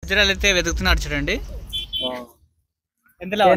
వజ్రాలు అయితే వెతుకుతున్నారు చూడండి. ఎంతలో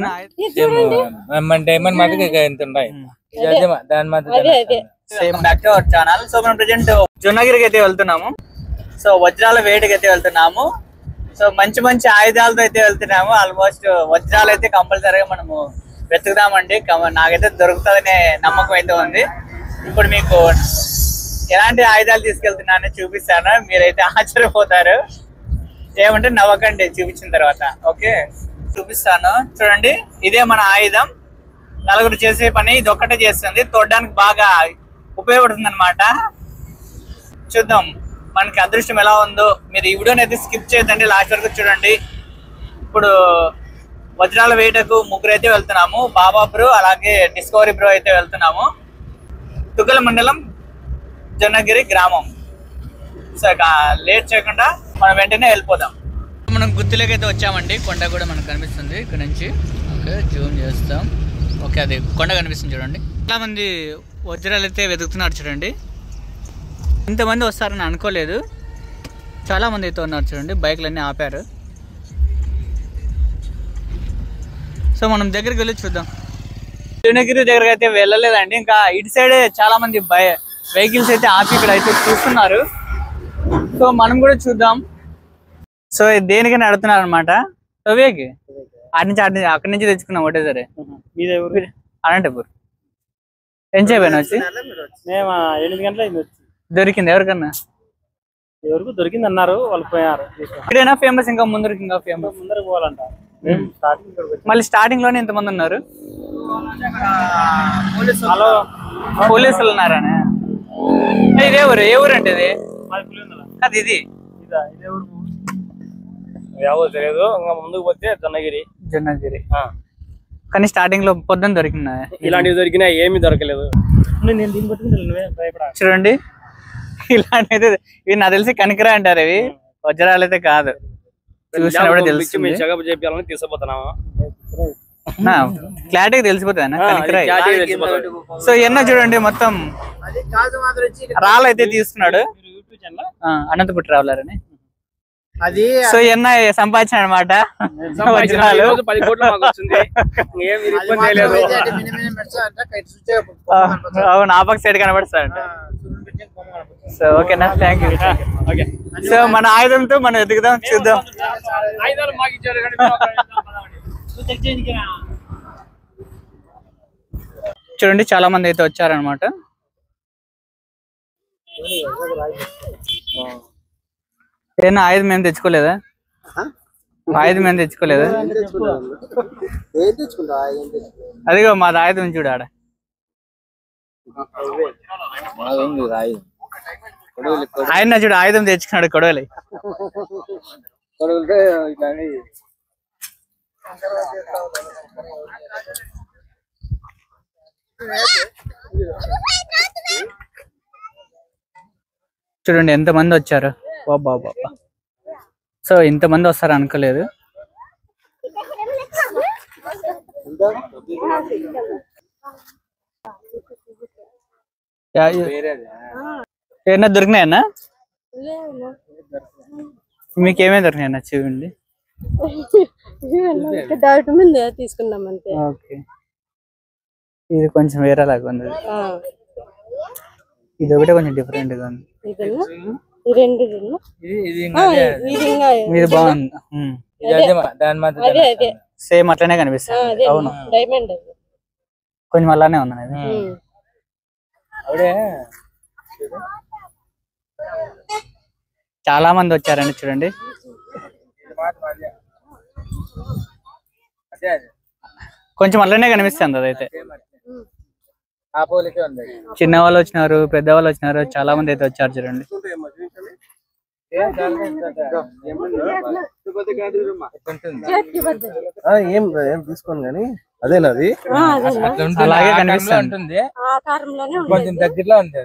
ఛానల్. సో మనం ప్రెజెంట్ జొన్నగిరికి అయితే వెళ్తున్నాము. సో వజ్రాల వేటకి అయితే వెళ్తున్నాము. సో మంచి మంచి ఆయుధాలతో అయితే వెళ్తున్నాము. ఆల్మోస్ట్ వజ్రాలు అయితే కంపల్సరీగా మనము వెతుకుదామండి. నాకైతే దొరుకుతుందనే నమ్మకం అయితే ఉంది. ఇప్పుడు మీకు ఎలాంటి ఆయుధాలు తీసుకెళ్తున్నానని చూపిస్తాను. మీరైతే ఆశ్చర్యపోతారు. ఏమంటే నవ్వకండి చూపించిన తర్వాత. ఓకే, చూపిస్తాను చూడండి. ఇదే మన ఆయుధం. నలుగురు చేసే పని ఇది ఒక్కటే చేస్తుంది. తోడడానికి బాగా ఉపయోగపడుతుంది అనమాట. చూద్దాం మనకి అదృష్టం ఎలా ఉందో. మీరు ఈ వీడియోని అయితే స్కిప్ చేయదండి, లాస్ట్ వరకు చూడండి. ఇప్పుడు వజ్రాల వేటకు ముగ్గురు అయితే వెళ్తున్నాము. బాబా బ్రో అలాగే డిస్కవరీ బ్రో అయితే వెళ్తున్నాము. తుగ్గల మండలం జొన్నగిరి గ్రామం. సో ఇక లేట్ చేయకుండా మనం వెంటనే వెళ్ళిపోదాం. మనం గుత్తిలోకి అయితే వచ్చామండి. కొండ కూడా మనకు కనిపిస్తుంది ఇక్కడ నుంచి. ఓకే, జూమ్ చేస్తాం. ఓకే, అది కొండ కనిపిస్తుంది చూడండి. చాలా మంది వజ్రాలు అయితే వెతుకుతున్నారు చూడండి. ఇంతమంది వస్తారని అనుకోలేదు. చాలా మంది అయితే ఉన్నారు చూడండి. బైక్లన్నీ ఆపారు. సో మనం దగ్గరికి వెళ్ళి చూద్దాం. జొన్నగిరి దగ్గరకు అయితే వెళ్ళలేదండి. ఇంకా ఇటు సైడే చాలా మంది వెహికల్స్ అయితే ఆపి ఇక్కడ అయితే చూస్తున్నారు. సో మనం కూడా చూద్దాం. సో దేనికైనా అడుగుతున్నారు అనమాట. సోవేకి అక్కడి నుంచి తెచ్చుకున్నాం ఒకటే సరే. అనంతపూర్ ఏం చేయబోయినా వచ్చి మేము 8 గంటల దొరికింది. ఎవరికన్నా ఎవరికి దొరికింది అన్నారు, వాళ్ళు పోయారు. ఇక్కడైనా ఫేమస్, ఇంకా ముందరికి ఇంకా ఫేమస్. ముందరకు పోవాలంట. మళ్ళీ స్టార్టింగ్ లోనే ఎంతమంది ఉన్నారు? పోలీసులు ఉన్నారనే. ఇదే ఊరు? ఏ ఊరు అంటే ఇది? అది ఇది ఎవరు తెలియదు. ఇంకా ముందుకు పోతే జొన్నగిరి. జొన్నగిరి కానీ స్టార్టింగ్ లో పొద్దున్న దొరికిందా? ఇలాంటివి దొరికినా ఏమి దొరకలేదు. చూడండి ఇలాంటి అయితే ఇవి నాకు తెలిసి కనికరా అంటారు. ఇవి వజ్రాలు అయితే కాదు. చూసినప్పుడు తెలుస్తుంది. చెప్పాలని తీసుకుపోతున్నాము. క్లారిటీగా తెలిసిపోతుంది కనికరా. సో ఎన్నో చూడండి మొత్తం రాళ్ళు అయితే తీసుకున్నాడు. అనంతపురం ట్రావెలర్ అని. అది సో ఎన్న సంపాదించిన అనమాట. 10 కోట్లు మాకు వచ్చింది. అవును, ఆపక్ సైడ్ కనబడతాడంట. సో ఓకేనా, థ్యాంక్ యూ. సో మన ఆయుధంతో మనం ఎదుగుదాం, చూద్దాం. చూడండి చాలా మంది అయితే వచ్చారనమాట. ఏనా ఆయుధం మేము తెచ్చుకోలేదా? ఆయుధం మేము తెచ్చుకోలేదా? అదిగో మాది ఆయుధం చూడు ఆడ. ఆయన చూడు ఆయుధం తెచ్చుకున్నాడు కొడవలి. చూడండి ఎంతమంది వచ్చారు. బాబా బాబా. సో ఇంతమంది వస్తారు అనుకోలేదు. ఏమన్నా దొరికినాయన్నా? మీకేమేమి దొరికినాయన్నా చూడండి. తీసుకున్నాం అంతే. ఓకే, ఇది కొంచెం వేరేలాగా ఉంది. ఇది ఒకటే కొంచెం డిఫరెంట్ గా ఉంది. ఇది బాగుంది. సేమ్ అట్లనే కనిపిస్తుంది. అవును, కొంచెం అలానే ఉన్నది. చాలా మంది వచ్చారండి చూడండి. కొంచెం అలానే కనిపిస్తుంది అదైతే. చిన్న వాళ్ళు వచ్చినారు, పెద్దవాళ్ళు వచ్చినారు, చాలా మంది అయితే వచ్చారు చూడండి. ఏం తీసుకోండి కానీ అదేనాది అలాగే కనిపిస్తుంది. కొంచెం దగ్గరలో ఉంది.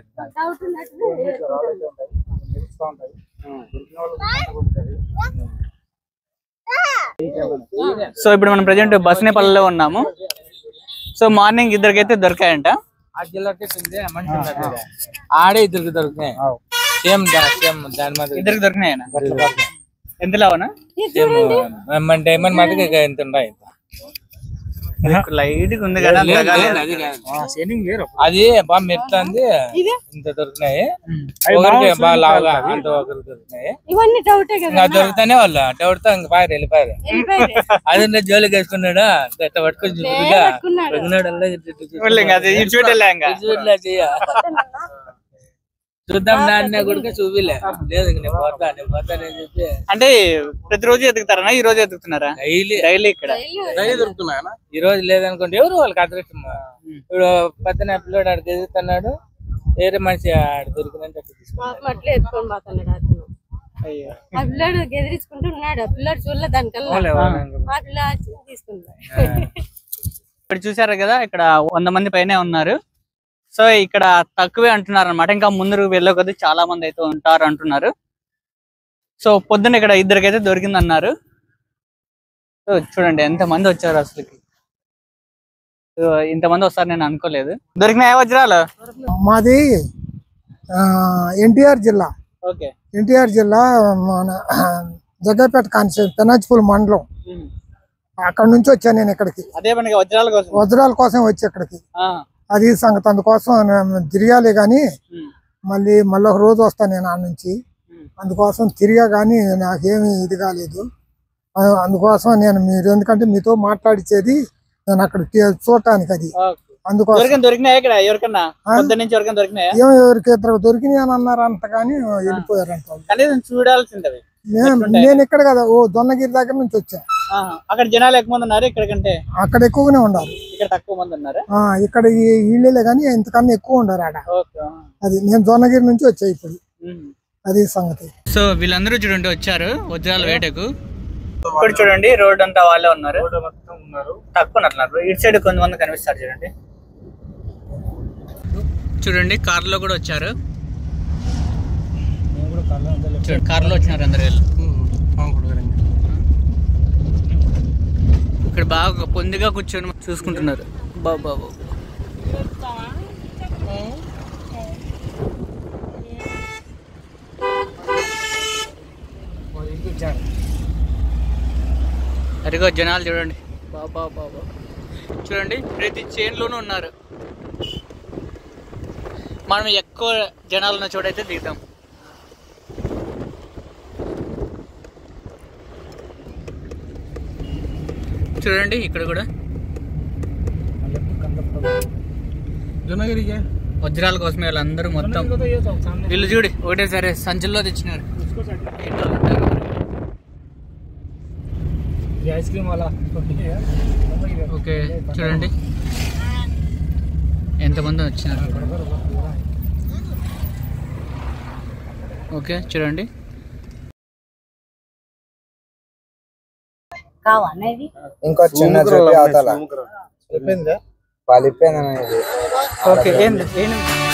సో ఇప్పుడు మనం ప్రజెంట్ బస్నేపల్లిలో ఉన్నాము. సో మార్నింగ్ ఇద్దరికైతే దొరికాయంట. ఆడే ఇద్దరికి దొరికినాయి. సేమ్ దాని మీద ఇద్దరికి దొరికినాయి. ఎంతలో అవునా డైమండ్ మటుకు ఎంత ఉన్నాయి లైట్ ఉంది కదా అది బాగా మెరుతుంది ఇంత దొరికినాయి ఒకరికి బాగా లావుగా అంత ఒకరికి దొరికినాయి ఇవన్నీ డౌటే కదా ఇంకా దొరుకుతానే వాళ్ళు డౌట్ తో ఇంకా పారు వెళ్ళిపోయారు అది జోలికి వేసుకున్నాడు గట్ట పట్టుకొని చూద్దాం నాన్న కూడా చూపిలే లేదు నేను చెప్పి అంటే ప్రతిరోజు ఎదుగుతారా ఈ రోజు ఎదుగుతున్నారా డైలీ ఇక్కడ దొరుకుతున్నా ఈ రోజు లేదనుకోండి ఎవరు వాళ్ళకి అదృష్టం ఇప్పుడు పక్కన పిల్లడు ఆడికి ఎదుగుతున్నాడు వేరే మనిషి ఆడ దొరికినంటే అట్లా ఎత్తుకొని పోతున్నాడు అతను ఆ పిల్లాడు ఎదిరించుకుంటూ ఉన్నాడు ఆ పిల్లాడు చూడలే దానికల్లా ఆ పిల్ల తీసుకున్నాడు ఇక్కడ చూసారు కదా ఇక్కడ 100 మంది పైనే ఉన్నారు సో ఇక్కడ తక్కువే అంటున్నారు అనమాట ఇంకా ముందు వెళ్ళే కొద్ది చాలా మంది అయితే ఉంటారు అంటున్నారు సో పొద్దున్న ఇక్కడ ఇద్దరికైతే దొరికింది అన్నారు సో చూడండి ఎంత మంది వచ్చారు అసలుకి ఇంతమంది వస్తారు నేను అనుకోలేదు దొరికినాయా వజ్రాలు మాది ఎన్టీఆర్ జిల్లా ఓకే ఎన్టీఆర్ జిల్లా మన జగ్గపేట కాన్స్టిట్యూన్సీ పెనాజ్పూర్ మండలం అక్కడ నుంచి వచ్చాను నేను ఇక్కడికి అదే పనిగా వజ్రాల కోసం వచ్చి ఇక్కడికి అది సంగతి అందుకోసం తిరగాలి కానీ మళ్ళీ ఒక రోజు వస్తాను నేను ఆ నుంచి అందుకోసం తిరిగా కానీ నాకేమి ఇది కాలేదు అందుకోసం నేను మీరు ఎందుకంటే మీతో మాట్లాడిచేది నేను అక్కడ చూడటానికి అది అందుకోసం ఎవరికి ఇద్దరు దొరికినాయి అని అన్నారు అంత కానీ వెళ్ళిపోయారంట చూడాల్సింది నేను ఇక్కడ కదా దొన్నగిరి దగ్గర నుంచి వచ్చా అక్కడ జనాలు ఎక్కువ మంది ఉన్నారు ఇక్కడ కంటే అక్కడ ఎక్కువగానే ఉన్నారు ఇక్కడ తక్కువ మంది ఉన్నారు ఇక్కడ వీళ్ళే కానీ ఇంతకన్నా ఎక్కువ ఉన్నారు ఆడ అది నేను దొన్నగిరి నుంచి వచ్చా ఇప్పుడు అది సంగతి సో వీళ్ళందరూ చూడండి వచ్చారు వజ్రాల వేటకు ఇక్కడ చూడండి రోడ్ అంతా వాళ్ళే ఉన్నారు తక్కువ ఉన్నారు ఇటు సైడ్ కొంతమంది కనిపిస్తారు చూడండి చూడండి కార్లో కూడా వచ్చారు కార్లో వచ్చినారు అందరు వీళ్ళు ఇక్కడ బాగా పొందిగా కూర్చొని చూసుకుంటున్నారు బాబు అదిగో జనాలు చూడండి బాబా చూడండి ప్రతి చైన్లోనూ ఉన్నారు మనం ఎక్కువ జనాలు ఉన్న చోటైతే దిగుతాం చూడండి ఇక్కడ కూడా వజ్రాల కోసమే వాళ్ళందరూ మొత్తం వీళ్ళు చూడి ఒకటేసారి సంచుల్లో తెచ్చినారు ఓకే చూడండి ఎంతమంది వచ్చినారు ఓకే చూడండి ఇంకో చిన్న చెట్టు అవతల ఓకే